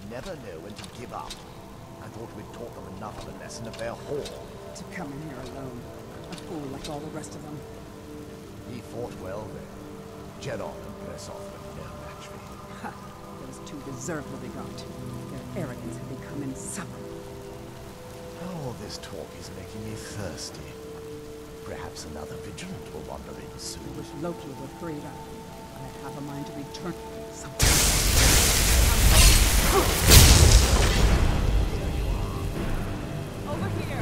never know when to give up. I thought we'd taught them enough of a lesson of their whore. To come in here alone. A fool like all the rest of them. He fought well then. Jedon and Bressoff were no match for him. Ha! Those two deserve what they got. Their arrogance had become insufferable. All this talk is making me thirsty. Perhaps another vigilant will wander in soon. I wish Loki would hurry it up. I have a mind to return something. Over here!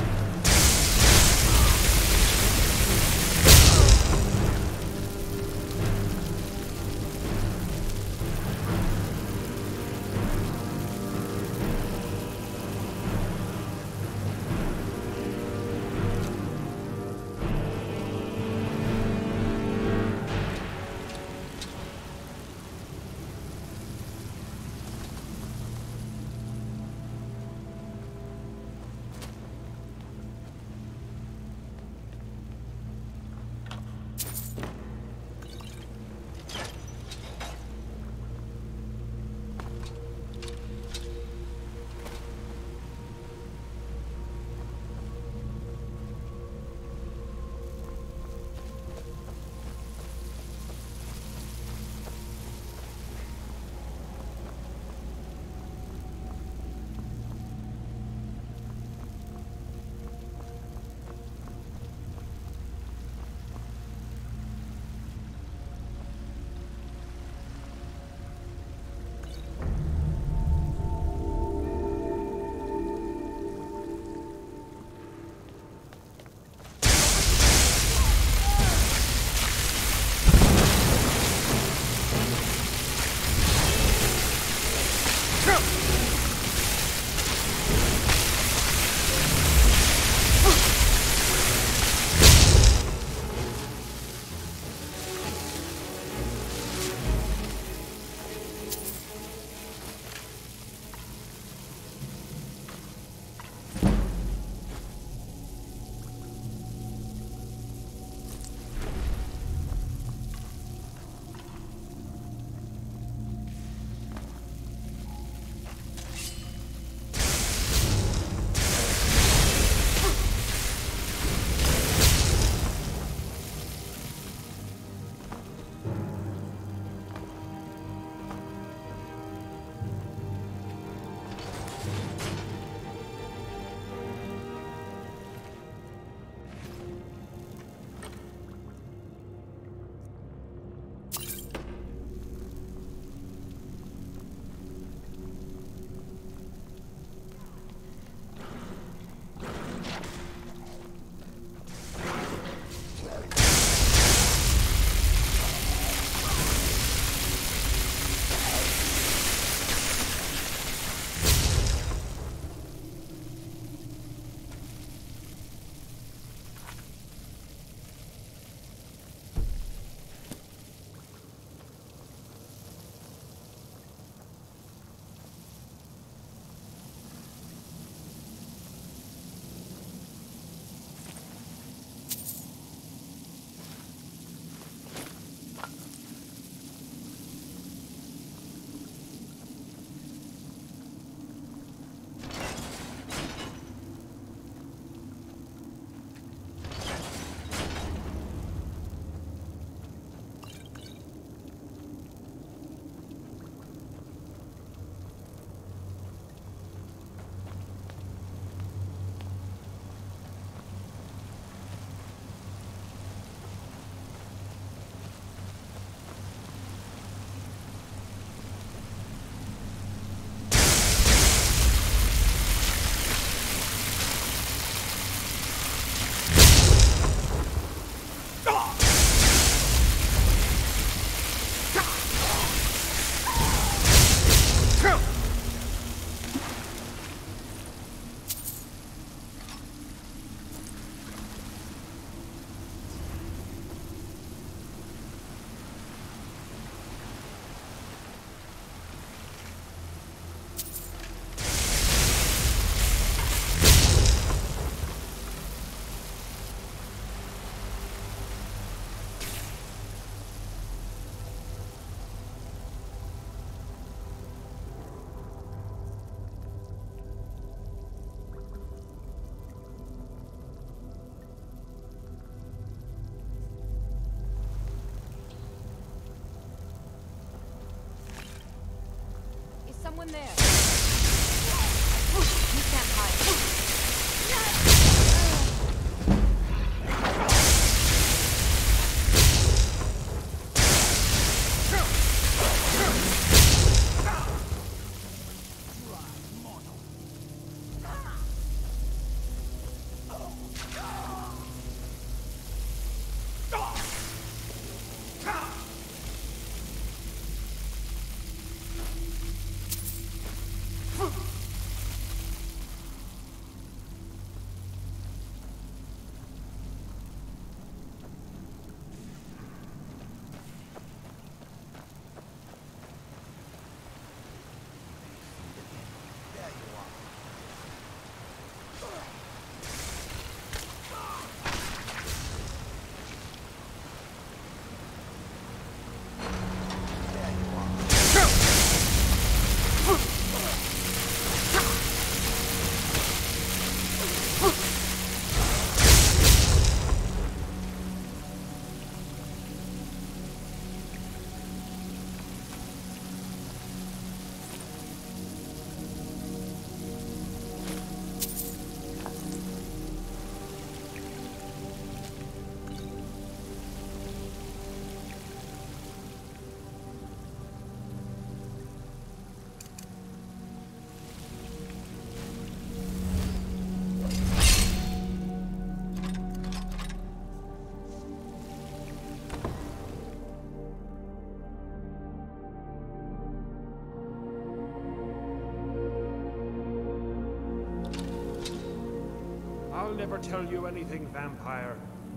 one there. You can't hide. I'll never tell you anything, vampire.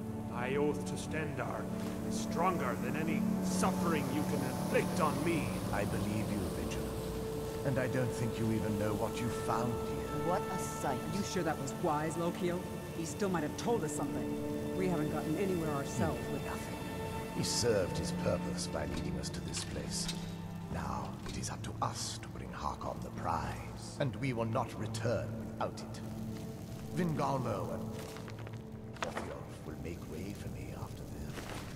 I oath to Stendarr is stronger than any suffering you can inflict on me. I believe you, Vigilant. And I don't think you even know what you found here. What a sight. You sure that was wise, Lokil? He still might have told us something. We haven't gotten anywhere ourselves with nothing. He served his purpose by leading us to this place. Now, it is up to us to bring Harkon the prize. And we will not return without it. Vingalmo and Othiof will make way for me after them.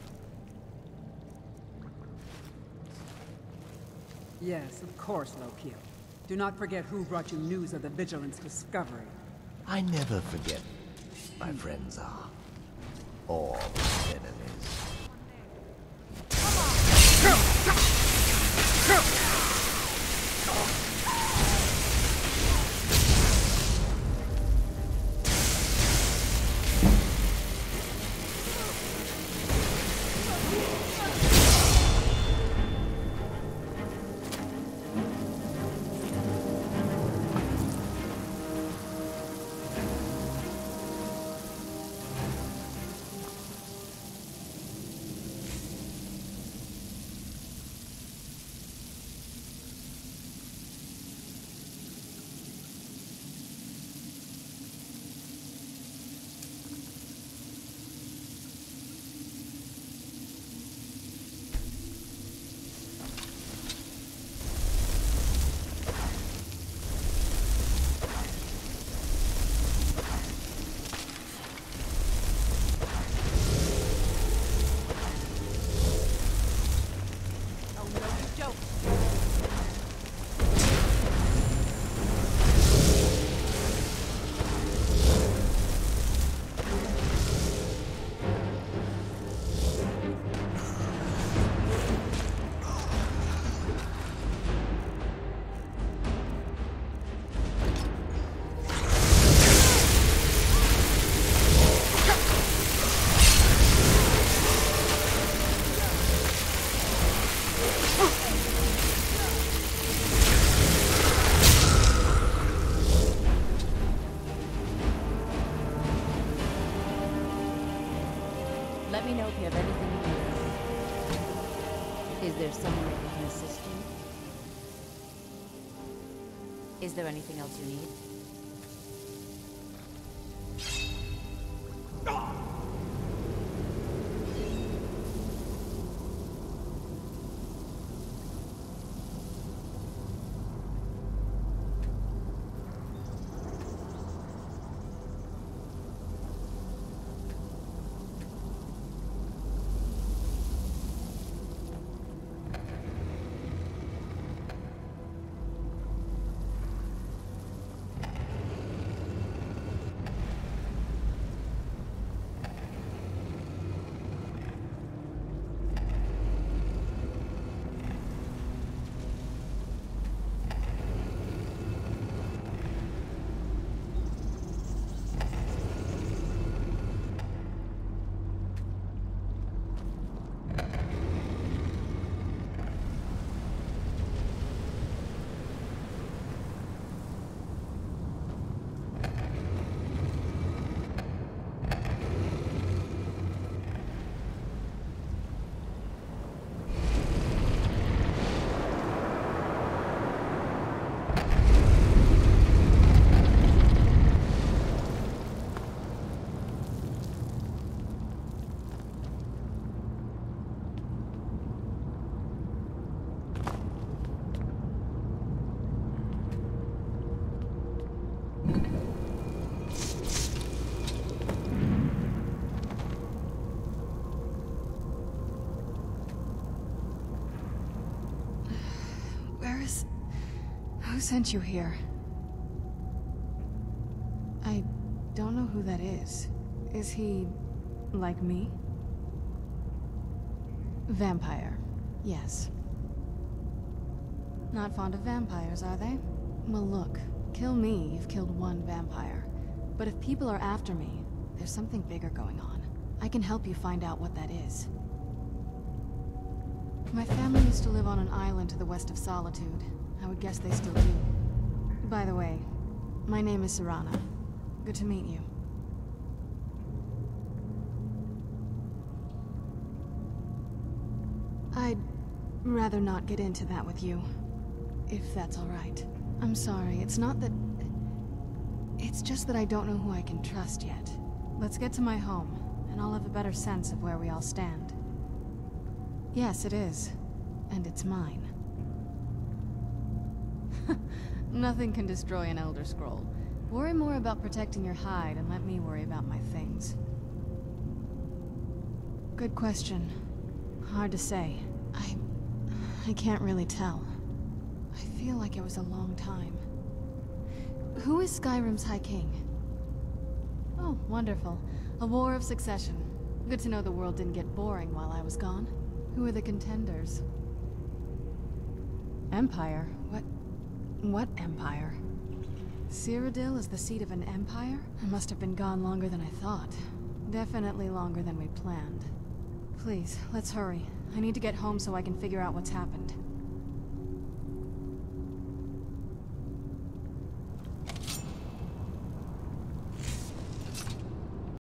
Yes, of course, Lokil. Do not forget who brought you news of the Vigilance discovery. I never forget my friends are. Or enemies. Let me know if you have anything you need. Is there someone that can assist you? Is there anything else you need? sent you here? I don't know who that is. Is he... like me? Vampire. Yes. Not fond of vampires, are they? Well, look. Kill me, you've killed one vampire. But if people are after me, there's something bigger going on. I can help you find out what that is. My family used to live on an island to the west of Solitude. I would guess they still do. By the way, my name is Serana. Good to meet you. I'd rather not get into that with you, if that's all right. I'm sorry, it's not that... It's just that I don't know who I can trust yet. Let's get to my home, and I'll have a better sense of where we all stand. Yes, it is. And it's mine. Nothing can destroy an Elder Scroll. Worry more about protecting your hide, and let me worry about my things. Good question. Hard to say. I can't really tell. I feel like it was a long time. Who is Skyrim's High King? Oh, wonderful. A war of succession. Good to know the world didn't get boring while I was gone. Who are the contenders? Empire? What empire? Cyrodiil is the seat of an empire? I must have been gone longer than I thought. Definitely longer than we planned. Please, let's hurry. I need to get home so I can figure out what's happened.